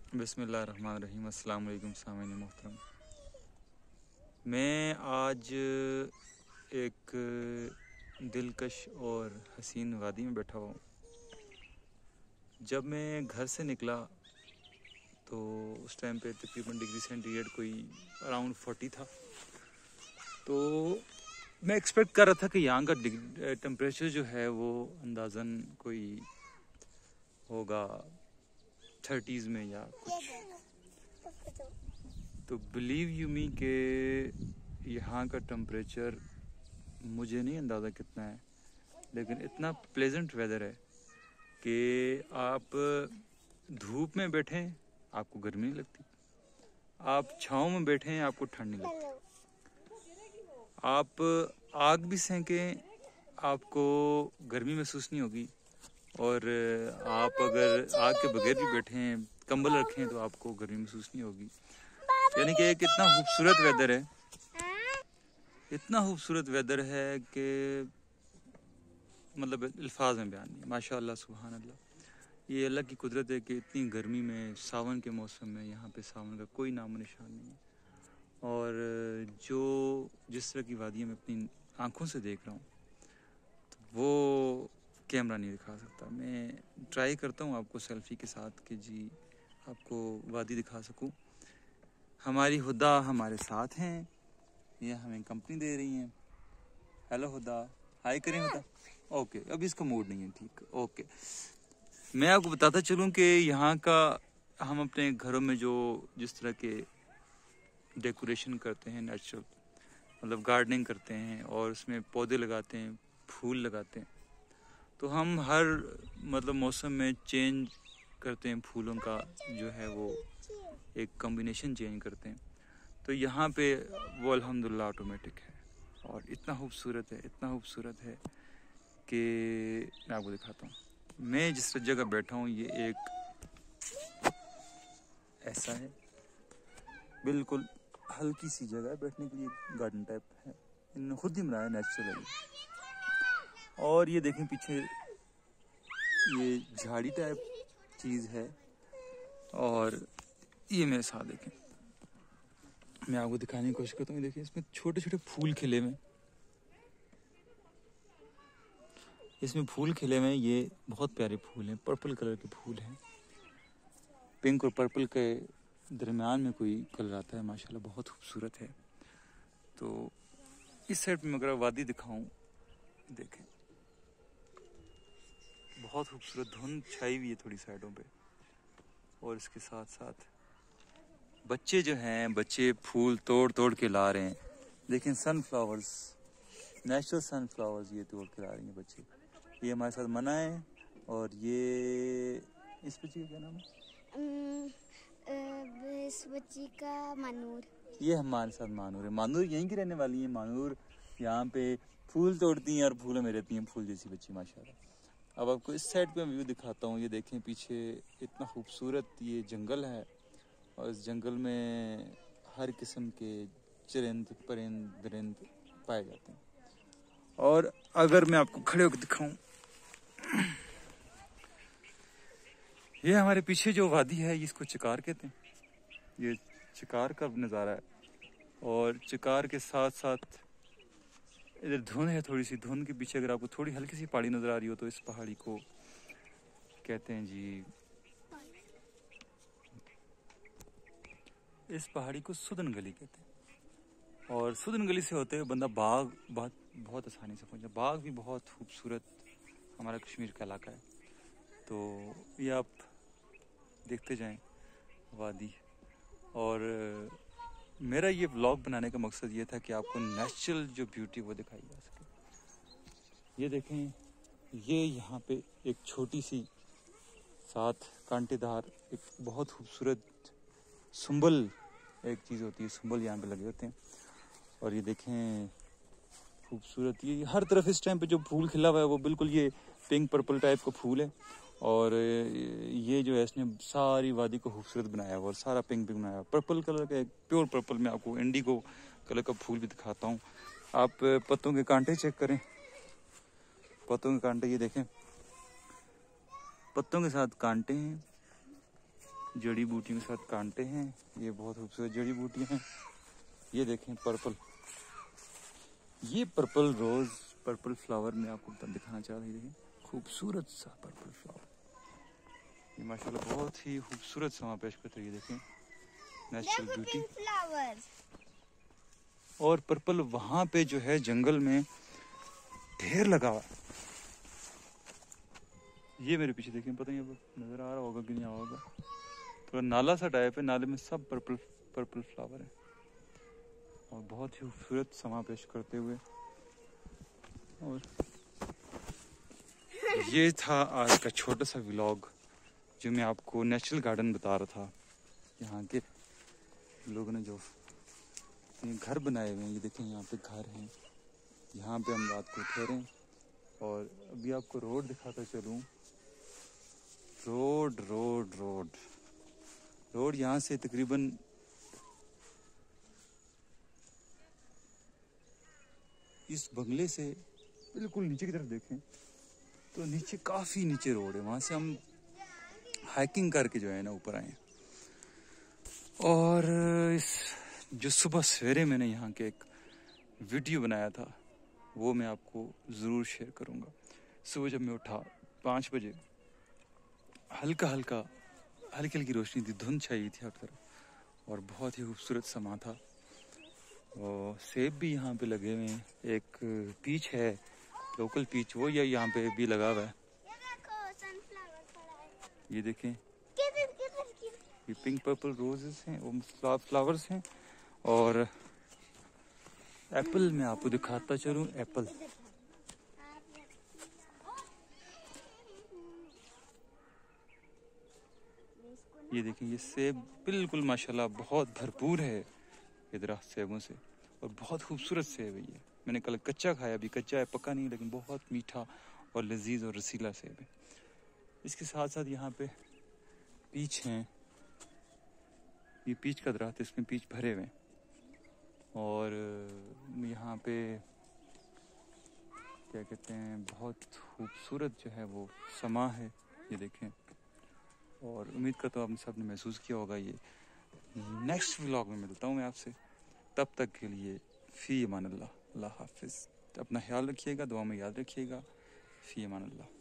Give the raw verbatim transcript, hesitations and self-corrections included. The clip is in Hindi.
बिस्मिल्लाहिर्रहमानिर्रहीम। अस्सलाम वालेकुम सामीन मोहतरम। मैं आज एक दिलकश और हसीन वादी में बैठा हुआ हूँ। जब मैं घर से निकला तो उस टाइम पे तकरीबन डिग्री सेंटीग्रेड कोई अराउंड फोर्टी था। तो मैं एक्सपेक्ट कर रहा था कि यहाँ का टेम्परेचर जो है वो अंदाज़न कोई होगा थर्टीज़ में या कुछ। तो बिलीव यू मी के यहाँ का टेम्परेचर मुझे नहीं अंदाज़ा कितना है, लेकिन इतना प्लेजेंट वेदर है कि आप धूप में बैठें आपको गर्मी नहीं लगती, आप छाँव में बैठें आपको ठंड नहीं लगती, आप आग भी सेंकें आपको गर्मी महसूस नहीं होगी, और आप अगर आग के बगैर भी बैठें कंबल रखें तो आपको गर्मी महसूस नहीं होगी। यानी कि एक इतना खूबसूरत वेदर है, इतना खूबसूरत वेदर है कि मतलब अल्फाज में बयान नहीं। माशाअल्लाह सुभान अल्लाह, ये अल्लाह की कुदरत है कि इतनी गर्मी में सावन के मौसम में यहाँ पे सावन का कोई नामो निशान नहीं है। और जो जिस तरह की वादियाँ मैं अपनी आँखों से देख रहा हूँ तो वो कैमरा नहीं दिखा सकता। मैं ट्राई करता हूँ आपको सेल्फी के साथ कि जी आपको वादी दिखा सकूँ। हमारी हुदा हमारे साथ हैं, ये हमें कंपनी दे रही हैं। हेलो हुदा, हाय करें हुदा। ओके, अभी इसका मूड नहीं है, ठीक, ओके। मैं आपको बताता चलूँ कि यहाँ का हम अपने घरों में जो जिस तरह के डेकोरेशन करते हैं, नेचुरल मतलब गार्डनिंग करते हैं और उसमें पौधे लगाते हैं, फूल लगाते हैं, तो हम हर मतलब मौसम में चेंज करते हैं, फूलों का जो है वो एक कॉम्बिनेशन चेंज करते हैं। तो यहाँ पे वो अल्हम्दुलिल्लाह ऑटोमेटिक है और इतना खूबसूरत है, इतना खूबसूरत है कि मैं आपको दिखाता हूँ। मैं जिस जगह बैठा हूँ ये एक ऐसा है, बिल्कुल हल्की सी जगह है बैठने के लिए, गार्डन टाइप है, इन्होंने खुद ही बनाया नेचुरली। और ये देखें पीछे ये झाड़ी टाइप चीज़ है, और ये मेरे साथ देखें, मैं आपको दिखाने की कोशिश करता हूँ। देखिए इसमें छोटे छोटे फूल खिले हुए, इसमें फूल खिले हुए, ये बहुत प्यारे फूल हैं, पर्पल कलर के फूल हैं। पिंक और पर्पल के दरमियान में कोई कलर आता है, माशाल्लाह बहुत खूबसूरत है। तो इस साइड में अगर वादी दिखाऊं, देखें बहुत खूबसूरत धुंध छाई हुई है थोड़ी साइडों पे, और इसके साथ साथ बच्चे जो हैं, बच्चे फूल तोड़ तोड़ के ला रहे हैं। देखें सनफ्लावर्स, नेचुरल सनफ्लावर्स ये तोड़ के ला रही हैं बच्चे। ये हमारे साथ मना है, और ये इस बच्ची का क्या नाम है? इस बच्ची का मानूर। ये हमारे साथ मानूर है। मानूर यहीं की रहने वाली है। मानूर यहाँ पे फूल तोड़ती हैं और फूलों में रहती हैं, फूल जैसी बच्ची माशाल्लाह। अब आपको इस साइड पे व्यू दिखाता हूँ। ये देखें पीछे इतना खूबसूरत ये जंगल है, और इस जंगल में हर किस्म के चरिंद परिंद दरिंद पाए जाते हैं। और अगर मैं आपको खड़े होकर दिखाऊं, ये हमारे पीछे जो वादी है इसको चिकार कहते हैं। ये चिकार का नज़ारा है, और चिकार के साथ साथ इधर धुंध है, थोड़ी सी धुंध के पीछे अगर आपको थोड़ी हल्की सी पहाड़ी नज़र आ रही हो तो इस पहाड़ी को कहते हैं जी, इस पहाड़ी को सुदन गली कहते हैं। और सुदन गली से होते हुए बंदा बाग बहुत बहुत आसानी से पहुंचा। बाग भी बहुत खूबसूरत हमारा कश्मीर का इलाका है। तो ये आप देखते जाएं वादी। और मेरा ये व्लॉग बनाने का मकसद ये था कि आपको नेचुरल जो ब्यूटी वो दिखाई जा सके। ये देखें, ये यहाँ पे एक छोटी सी साथ कांटेदार एक बहुत खूबसूरत सुंबल एक चीज़ होती है, सुंबल यहाँ पे लगे होते हैं। और ये देखें खूबसूरत, ये हर तरफ इस टाइम पे जो फूल खिला हुआ है वो बिल्कुल ये पिंक पर्पल टाइप का फूल है। और ये जो है इसने सारी वादी को खूबसूरत बनाया हुआ, और सारा पिंक पिंक बनाया हुआ, पर्पल कलर का, एक प्योर पर्पल में आपको इंडिगो कलर का फूल भी दिखाता हूँ। आप पत्तों के कांटे चेक करें, पत्तों के कांटे ये देखें, पत्तों के साथ कांटे हैं, जड़ी बूटियों के साथ कांटे हैं। ये बहुत खूबसूरत जड़ी बूटियां हैं। ये देखें पर्पल, ये पर्पल रोज, पर्पल फ्लावर मैं आपको दिखाना चाह रही हूँ। खूबसूरत सा पर्पल फ्लावर, ये माशाल्लाह बहुत ही खूबसूरत समा पेश करते हैं। ये देखें नेचुरल ब्यूटी। और पर्पल वहां पे जो है जंगल में ढेर लगा हुआ। ये मेरे पीछे देखें, पता नहीं अब नजर आ रहा होगा कि नहीं आ होगा, थोड़ा नाला सा टाइप है, नाले में सब पर्पल पर्पल फ्लावर है और बहुत ही खूबसूरत समा पेश करते हुए। और ये था आज का छोटा सा व्लॉग जो मैं आपको नेचुरल गार्डन बता रहा था। यहाँ के लोगों ने जो घर बनाए हुए हैं, ये देखें यहाँ पे घर हैं, यहाँ पे हम रात को ठहरें। और अभी आपको रोड दिखाता चलूँ, रोड रोड रोड रोड यहाँ से तकरीबन इस बंगले से बिल्कुल नीचे की तरफ देखें तो नीचे काफ़ी नीचे रोड है, वहाँ से हम हाइकिंग करके जो है ना ऊपर आए। और इस जो सुबह सवेरे मैंने यहाँ के एक वीडियो बनाया था वो मैं आपको ज़रूर शेयर करूँगा। सुबह जब मैं उठा पाँच बजे, हल्का हल्का हल्की हल्की रोशनी थी, धुंध छाई हुई थी हर तरफ और बहुत ही खूबसूरत समा था। और सेब भी यहाँ पे लगे हुए हैं, एक पीच है लोकल पीच, वो या यहाँ पे भी लगा हुआ है। ये देखें ये पिंक पर्पल रोजेस हैं, वो फ्लावर्स हैं। और एप्पल मैं आपको दिखाता चलूँ, एप्पल ये देखें, ये सेब बिल्कुल माशाल्लाह बहुत भरपूर है ये दरख्त सेबों से और बहुत खूबसूरत सेब है। ये मैंने कल कच्चा खाया, अभी कच्चा है, पका नहीं, लेकिन बहुत मीठा और लजीज और रसीला सेब है। इसके साथ साथ यहाँ पे पीच हैं, ये पीच का दरख्त, इसमें पीच भरे हुए हैं। और यहाँ पे क्या कहते हैं, बहुत खूबसूरत जो है वो समा है, ये देखें। और उम्मीद करता हूँ आपने सबने महसूस किया होगा। ये नेक्स्ट व्लॉग में मिलता हूँ मैं आपसे, तब तक के लिए फ़ी अमान अल्लाह, अल्लाह हाफिज़। अपना ख्याल रखिएगा, दुआ में याद रखिएगा। फ़ी अमान अल्लाह।